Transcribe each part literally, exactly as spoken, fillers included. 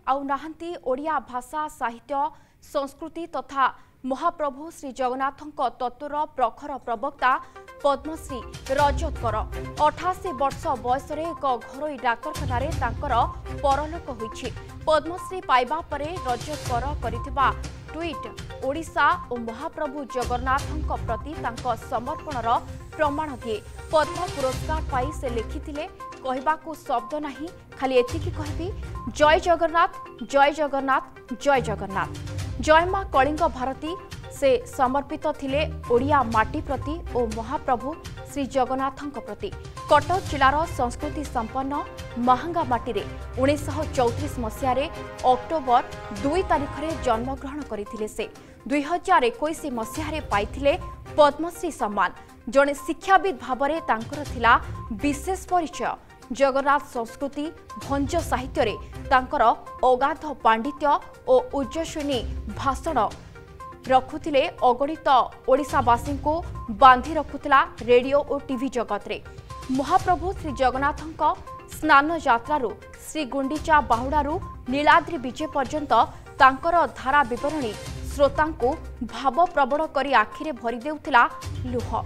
आउ नाहंती ओडिया भाषा साहित्य संस्कृति तथा महाप्रभु श्री जगन्नाथଙ୍କ तत्वर प्रखर प्रवक्ता पद्मश्री रजत कर अठासी वर्ष बयस एक घरोई डाक्तरखाना तांकर परलोक होइछि। पद्मश्री पाइबा परे रजत कर करिथिबा ट्वीट ओडिशा और महाप्रभु जगन्नाथଙ୍କ प्रति तांको समर्पणर प्रमाण दिए। पद्म पुरस्कार पाई से लिखिथिले कहबाकू शब्द नहीं, खाली एतिकी कहबी जय जगन्नाथ जय जगन्नाथ जय जगन्नाथ। जय मां कलिंग भारती से समर्पित थिले ओडिया माटी प्रति और महाप्रभु श्री जगन्नाथଙ୍କ प्रति। कटक जिलार संस्कृति संपन्न महांगा माटी रे उन्नीस सौ चौंतीस मसीह अक्टोबर दुई तारिख रे जन्मग्रहण करथिले। से दुई हजार इक्कीस मसीह रे पाइथिले पद्मश्री सम्मान। जड़े शिक्षाविद भावरे तांकर थिला विशेष परिचय। जगन्नाथ संस्कृति भंज साहित्य रे तांकर अगाध पांडित्य और उज्जस्विनी भाषण रखुथिले। अगणित ओडिशावासी को बांधि रखुथिला रेडियो और टीवी जगत रे। महाप्रभु श्री जगन्नाथଙ୍କ स्नान यात्रारू श्री गुंडीचा बाहुडारू नीलाद्रि विजय पर्यंत तांकर धारा विवरणी श्रोतांको भावप्रवण करी आखिरे भरी देउथिला लुह।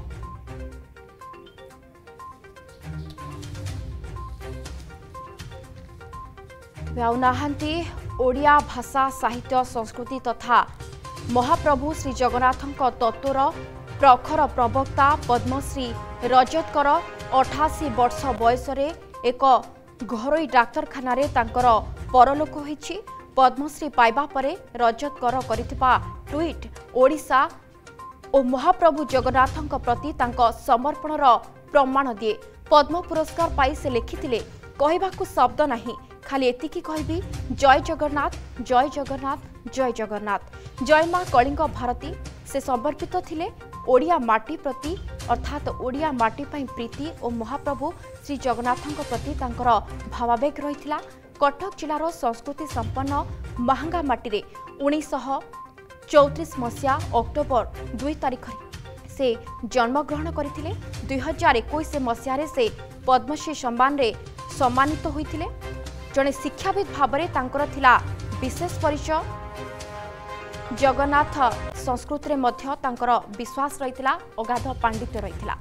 नाहंती ओडिया भाषा साहित्य संस्कृति तथा महाप्रभु श्री जगन्नाथଙ୍କ तत्वर प्रखर प्रवक्ता पद्मश्री रजत कर अठासी वर्ष बयस एक घरोई डाक्तरखाना तांकर परलोक होइछि। पद्मश्री पाइबा परे रजत कर करिथिबा ट्वीट ओडिशा और महाप्रभु जगन्नाथଙ୍କ प्रति तांको समर्पणर प्रमाण दिए। पद्म पुरस्कार पाई से लिखिथिले कहबाकू शब्द नहीं, खाली एतिकी कहबी जय जगन्नाथ जय जगन्नाथ जय जगन्नाथ। जय मां कलिंग भारती से समर्पित थिले ओडिया माटी प्रति अर्थात ओडिया माटी पई प्रीति और महाप्रभु श्री जगन्नाथଙ୍କ प्रति तांकर भावावेग रहिथिला। कटक जिलार संस्कृति संपन्न महांगा माटी रे उन्नीस सौ चौंतीस मसीह अक्टोबर दुई तारिख से जन्मग्रहण करथिले। दुई हजार इक्कीस मसीह से पद्मश्री सम्मान रे सम्मानित होइथिले। जड़े शिक्षाविद भावरे तांकर थिला विशेष परिचय। जगन्नाथ संस्कृति रे मध्य तांकर विश्वास रहिथिला, अगाध पांडित्य रहिथिला।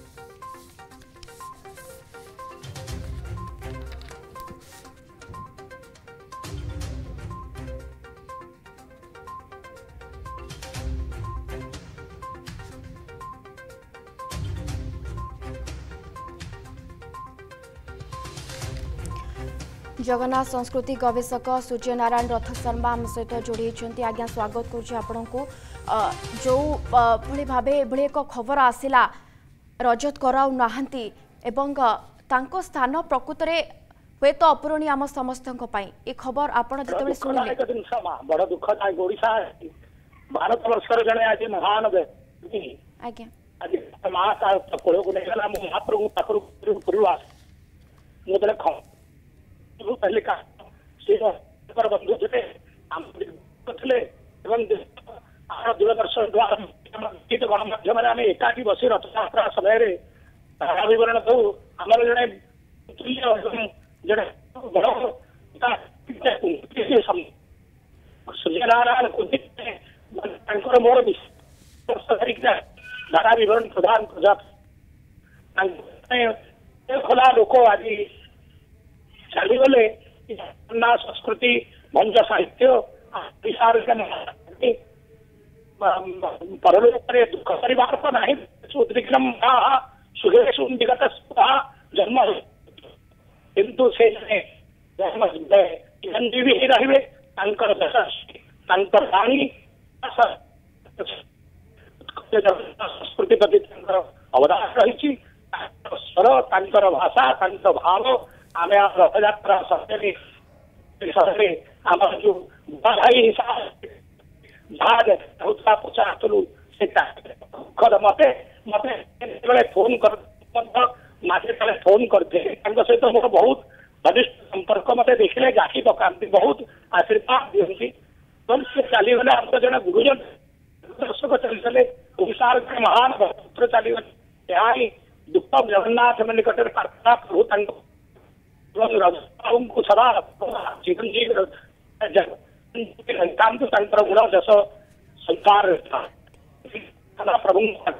जगन्नाथ संस्कृति गवेषक सूर्य नारायण रथ शर्मा आम सहित जोड़ी होती। आज्ञा स्वागत करुच्ची आपण को। जो भली भावे एभली एक खबर आसिला रजत कर नाहंती एवं तांको स्थान प्रकृत में हुए तो अपूरणीय आम समस्त ये खबर आपड़ जो शुणिले बड़ दुखदायक ओडिशा भारत वर्षर जड़े आज महान व्यक्ति आज्ञा आज माँ कोल को नहीं महाप्रभु पाखर पूर्वास मुझे पहले बंधु थे दूरदर्शन द्वारा गणमाध्यम एकाठी बसी रथयात्रा समय विवरण दू आम जड़े जड़े सूर्यनारायण मोर धारा विवरण प्रदान खोला लोक आज चलीगले संस्कृति भंज साहित्य परलोक दुख परिवार को नहीं उद्विग्नम सुगेशु विगत जन्म किंतु से चिरंजीवी ही रहिबे तांकर वाणी संस्कृति प्रति अवदान रही स्वर तांकर भाषा तांकर भाव आम रथयात्रा समय आम जो भाई हिसाब जहाज पचारू से मत मत फोन कर मासे तले फोन करते सहित मोर बहुत घनिष्ठ संपर्क मत देखने जाकी पकाती बहुत आशीर्वाद दिखती से चलीगले आम जन गुरुजन दर्शक चलते ओडार महान पुत्र चलीगले यहाँ दुख जगन्नाथ निकट प्रार्थना प्रभु को सदा चिरंजीवी କିନ୍ତୁ ତାଙ୍କର ଗୁଣ ଦେଶ ସଂସାର ପ୍ରଭୁ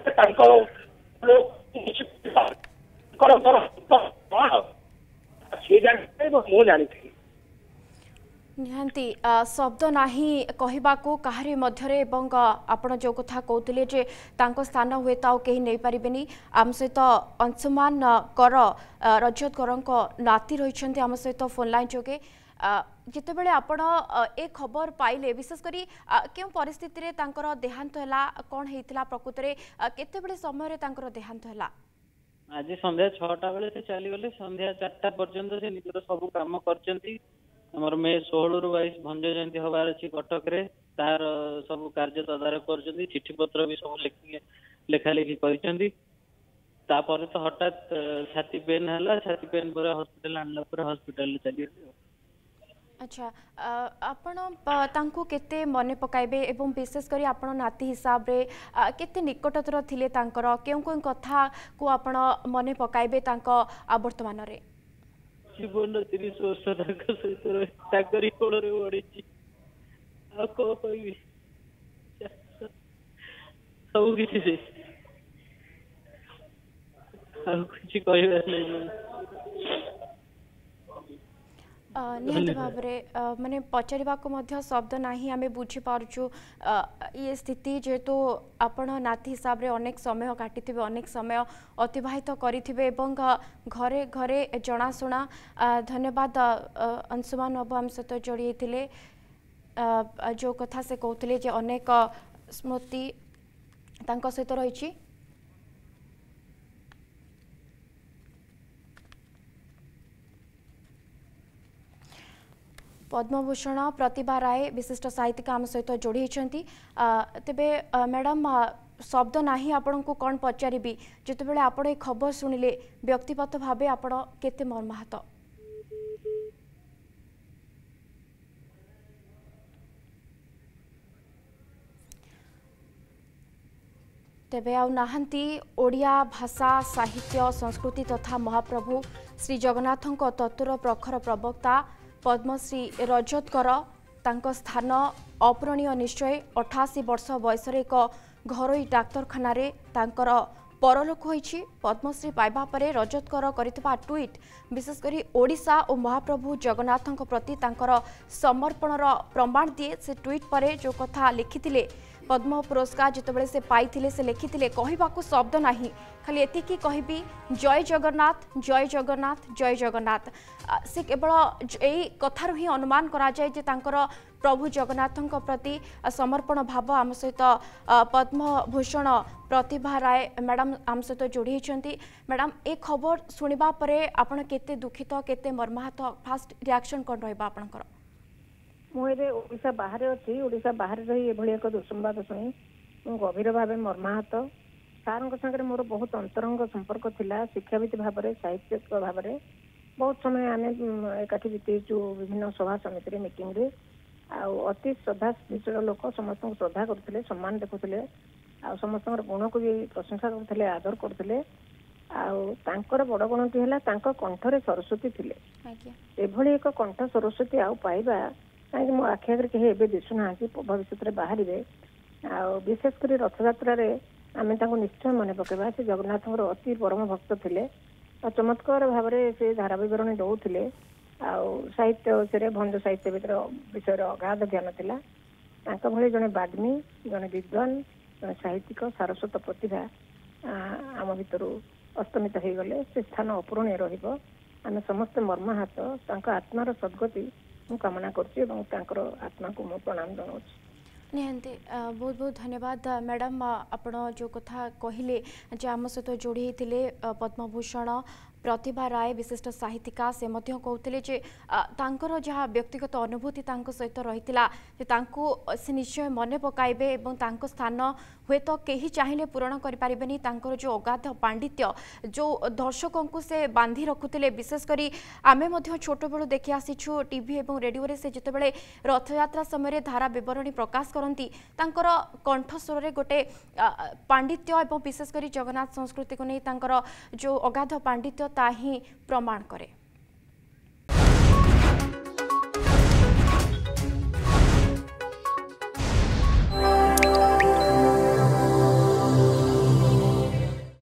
ସେ ଜାଣିଥିଲେ ମୁଁ ଜାଣିଥିଲି। निहांती शब्द नाही कहबाकू काहरी मध्यरे एवं आपण जो कथा कहते जे तांको स्थान हुए तो कहीं नहीं पारिबेनी। आम सहित अंशुमान कर रजत कर नाती रही आम सहित फोन लाइन जोगे जिते बड़े आपण ए खबर पाइले विशेषकर क्यों परिस्थिति रे तांकर देहांत हैला कौन हेतिला प्रकृत रे केते बड़े समय रे तांकर देहांत हैला? आज संध्या छटा बेले से चली गले संध्या चारटा पर्यंत से निजर सब काम करचंती। हमर मे सोलह रु बाईस भंज जयंती हबार अछि कटक रे तार सब कार्य तदारक करचंती चिठी पत्र भी सब लेखि लेखा लेखि करचंती। तापर तो हठात छाती पेन हला छाती पेन पर हॉस्पिटल आणला पर हॉस्पिटल चली गले। अच्छा आपण तांको केते मने पकाइबे एवं विशेष करी आपण नाती हिसाब रे केते निकटतर थिले तांकर केउ कोन कथा को आपण मने पकाइबे तांको वर्तमान रे? जीवन तीस वर्ष तक सहित रही कोड़े बढ़ी कौन कह सब किसी किसी कह निहत भाव माने पचारिबा को मध्य शब्द नाही आमे बुझी पारछु ये स्थिति जेतु आपण नाती हिसाब रे अनेक समय काटिथिबे अनेक समय अतिबाहित करिथिबे एवं घरे घरे जनाशुना धन्यवाद अंशुमान बाबू आम सहित जोड़ी थिले जो कथा से कहथिले जे अनेक स्मृति तांको सहित रहिछि। पद्मभूषण प्रतिभा राय विशिष्ट साहित्यिक आम सहित जोड़ी तेबे मैडम शब्द नाही आपण को कौन पचारि जिते बड़े आपण ये खबर शुणिले व्यक्तिगत भावे आपण केते मर्माहत? तेबे आउ नाहंती ओडिया भाषा साहित्य संस्कृति तथा महाप्रभु श्री जगन्नाथଙ୍କ तत्वर प्रखर प्रवक्ता पद्मश्री रजत कर तांको स्थान अपूरणीय निश्चय। अठाशी वर्ष बयस एक घरोई डाक्तरखाना रे तांकर परलोक होईछि। पद्मश्री पाइबा परे रजत कर करितबा ट्वीट विशेषकर ओडिशा और महाप्रभु जगन्नाथଙ୍କ प्रति तांकर समर्पणर प्रमाण दिए। से ट्वीट परे जो कथा लिखिथिले पद्म पुरस्कार जितेबाला से पाई से लिखिथिले कहबाकू शब्द नाही खाली एतिकी कहबी जय जगन्नाथ जय जगन्नाथ जय जगन्नाथ। से केवल यही कथार ही अनुमान करा जाए जे तांकर प्रभु जगन्नाथଙ୍କ प्रति समर्पण भाव। आम सहित पद्मभूषण प्रतिभा राय मैडम आम सहित जोड़ी होती। मैडम ए खबर शुणा परे आपण केते दुखित केते मर्माहत फास्ट रिएक्शन कौन रहिबा आपनकर? मुझे ओडिशा बाहर अच्छी ओडिशा बाहर रही एभली एक दुसंबाद शुणी मु गभीर भाव मर्माहत। सार सागर मोर बहुत अंतरंग संपर्क थिला शिक्षाविद भाव साहित्यिक भाव बहुत समय आने एकाठी बीतु विभिन्न सभा समिति मीटिंग रे अति श्रद्धा विषय लोक समस्त श्रद्धा करते सम्मान देखुले समस्त गुण को भी प्रशंसा करते आदर करते आर बड़ गुणटी है कंठरे सरस्वती थिले एभली एक कंठ सरस्वती आउ पाइबा कहीं मो आखि आगे कहीं एवं दिशुना भविष्य में बाहर विशेषकर रथयात्रा आम निश्चय मन पकेबा। से जगन्नाथ अति परम भक्त थे चमत्कार भाव से धारा बरणी दौले साहित्य से भंज साहित्य विषय अगाध ज्ञान था भली जड़े बाग्मी जड़े विद्वान जड़े साहित्यिक सारस्वत प्रतिभा आम भर अस्तमित हो गले से स्थान अपूरणीय रम समस्ते मर्माहत आत्मार सद्गति मु कामना कर आत्मा को मु प्रणाम जनाऊँ। निहंती बहुत बहुत धन्यवाद मैडम आपण जो कथा कहले जे आम सहित जोड़ी होते पद्मभूषण प्रतिभा राय विशिष्ट साहित्यिका से मध्य कहते जे तांकर जहाँ व्यक्तिगत अनुभूति तांको सहित रहीतिला जे तांको से निश्चय मने पकाइबे एवं तांको स्थान हुए तो कहीं चाहिए पूरण करि परिबेनी। तांकर जो अगाध पांडित्य जो दर्शकों को से बांधी रखुतिले विशेष करी आमे मध्य छोट बेलू देखि आसीछु टीवी एवं रेडियो रे से जितेबेले रथयात्रा समय धारा विवरणी प्रकाश करती तांकर कंठस्वर गोटे पांडित्य एवं विशेष करी जगन्नाथ संस्कृति को नहीं तांकर जो अगाध पांडित्य ता ही प्रमाण करे।